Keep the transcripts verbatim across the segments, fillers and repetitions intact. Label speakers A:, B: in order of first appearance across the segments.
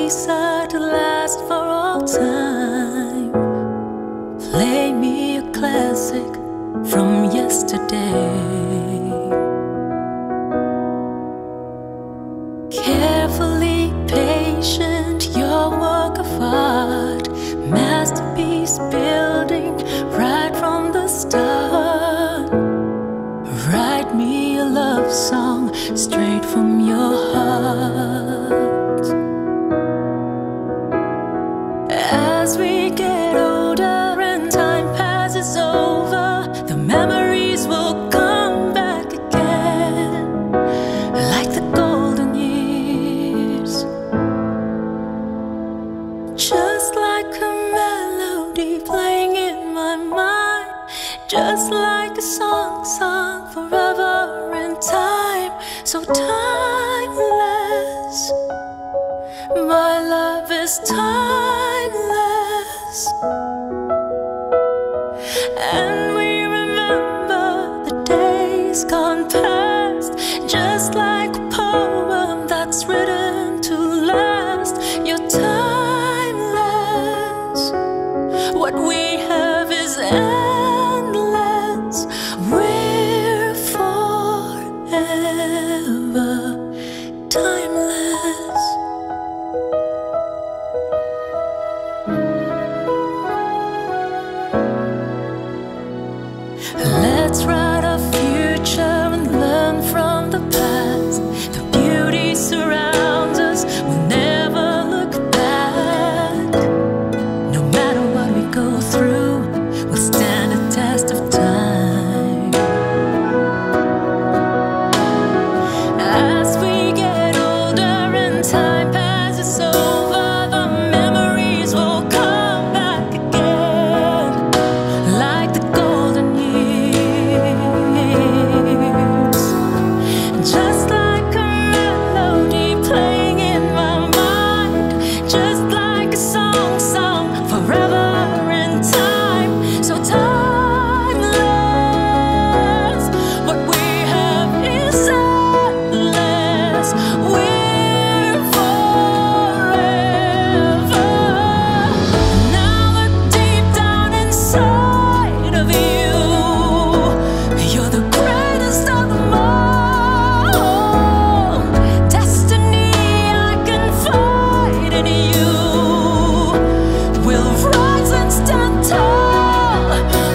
A: peace are to last for all time. Play me a classic from yesterday. Carefully patient, your work of art, masterpiece building right from the start. Write me a love song straight from your heart. As we get older and time passes over, the memories will come back again, like the golden years. Just like a melody playing in my mind, just like a song sung forever in time, so timeless. My love is timeless, and we remember the days gone past, just like a poem that's written to last. You're timeless. What we have is endless. We're forever timeless. Let's write our future and learn from the past. The beauty surrounds us, we'll never look back. No matter what we go through, we'll stand the test of time. As we get older and time passes over, the memories will come back again, like the golden years. Just like a melody playing in my mind, just like a song sung forever in time, so timeless. What we have is endless. We're forever. Now that deep down inside of you, you're the greatest of them all. Destiny I can find in you. We'll rise and stand tall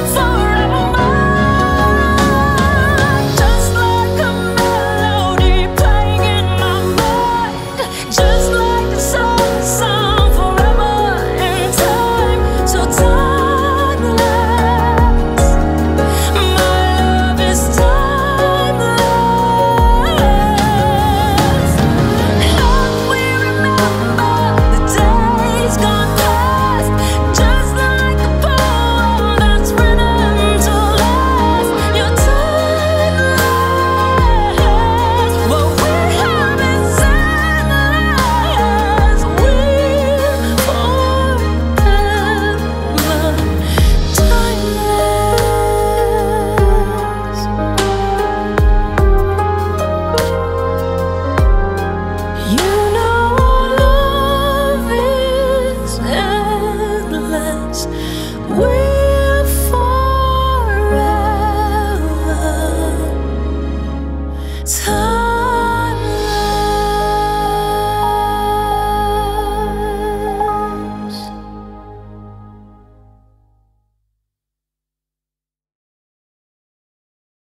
A: forevermore. Just like a melody playing in my mind, just like a song sung forever in time, so timeless. My love is timeless, and we remember the days gone past, just like a poem that's written to last. You're timeless. What we have is endless. We're forever timeless. You know love is endless. We're forever timeless.